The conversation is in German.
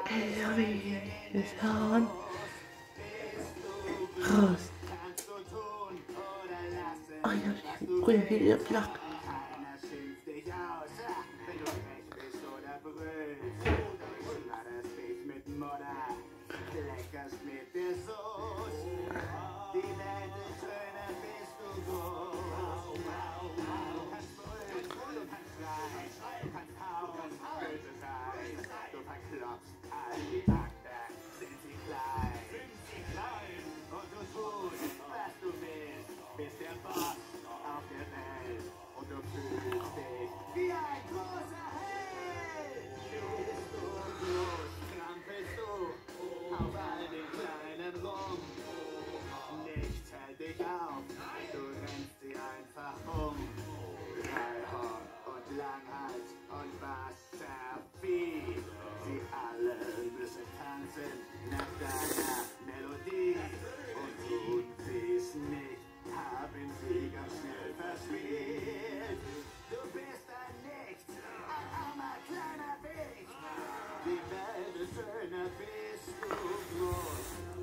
Ist Hahn raus. Oh ja, ich bringe wieder flach. Bist der Boss auf der Welt und du fühlst dich wie ein großer Held. Bist du groß, trampelst du auf all den kleinen rum. Nichts hält dich auf, du rennst sie einfach um. Dreihorn und Langhals und Wasservieh, sie alle müssen tanzen nach deiner Melodie. Und tun sie's nicht, haben sie ganz schnell verspielt. Du bist ein Nichts, ein armer kleiner Wicht. Die Welt ist schöner, bist du groß.